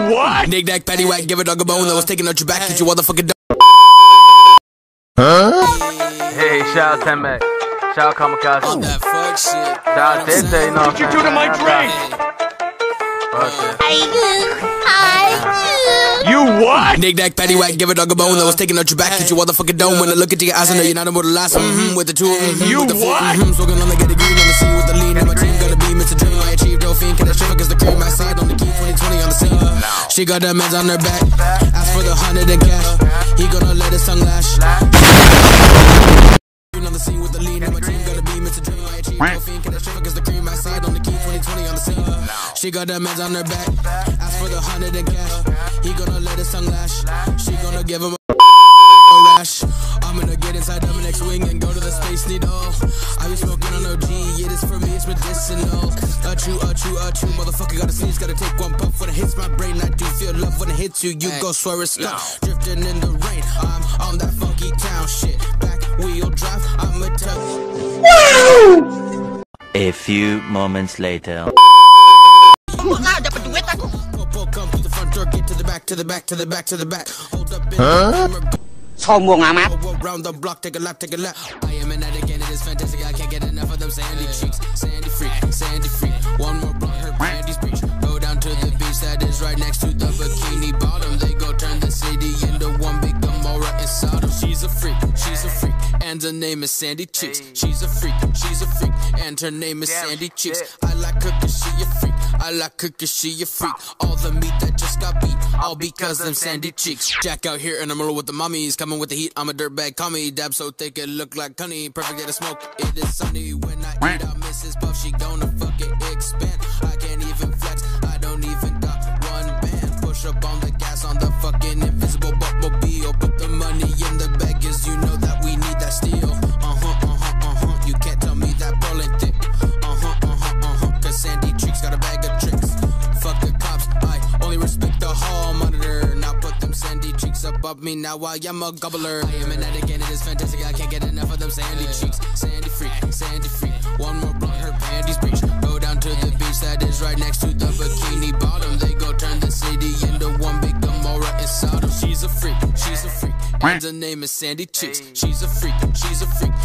what? Nick Nack, patty whack, give a dog a bone that was taking out your back, get you motherfucking dog. Hey, shout out Temek. Shout out Kamikaze. On that fuck shit. Shout out Dente, you know. What you do to my drink? You what? Nick Nack, patty whack, give a dog a bone that was taking out your back, get you motherfucking dome. When I look into your eyes, I know you're not immortal last. With the two, you with the four, smoking on the get a green on the scene with the lean. And my team gonna be Mr. Dream. I achieved Dolphin, can I shiver cause the cream I side on the key 2020 on the scene. She got the meds on her back, ask for the 100 in cash. He gonna let his tongue lash. On the scene with the lean, and my team gonna be Mr. Dream. I achieved Dolphin, can I shiver cause the cream I side on the key 2020 on the scene. She got the meds on her back, ask for the 100 in cash. He gonna let his tongue lash. She gonna give him a rash. I'm gonna get inside the next wing and go to the space needle. I be smoking on OG, it is for me, it's medicinal. Achoo, motherfucker gotta sneeze, gotta take one puff when it hits my brain. I do feel love when it hits you, you go swear it's stuck. Drifting in the rain, I'm on that funky town shit. Back wheel drive, I'm a tug. A few moments later. Come to the front door, get to the back, to the back, to the back, to the back. Hold up in Sombong amat. Round the block, take a lap, take a lap. I am in that again, it is fantastic. I can't get enough of them sandy cheeks. Sandy freak, sandy freak. One more blunt, her brandy's breach. Go down to the beach that is right next to the bikini bottom. They go turn the city into one big Gomorrah in Sodom. She's a freak, and her name is Sandy Cheeks. She's a freak, and her name is Sandy Cheeks. I like her cause she a freak, I like her cause she a freak. All the meat that just got beat, all because them Sandy Cheeks. Jack out here in the middle with the mommies, coming with the heat, I'm a dirtbag, call me. Dab so thick it look like honey, perfect day to smoke, it is sunny. When I eat out Mrs. Puff, she gonna fucking expand. I can't even flex, I don't even got one band. Push up on the gas on the fucking invisible Buckmobile. Put the money in the bag cause you know that we need that steel. You can't tell me that pearl ain't thick. Cause Sandy Cheeks got a bag of tricks. Fuck the cops, I only respect the hall monitor. Now put them Sandy Cheeks above me, now I am a gobbler. I am in that again, it is fantastic, I can't get enough of them Sandy Cheeks. Sandy freak, one more blunt, her panties breach. Go down to the beach that is right next to the bikini bottom. They go turn the city into one big Gomorrah in Sodom. She's a freak, and her name is Sandy Cheeks. She's a freak,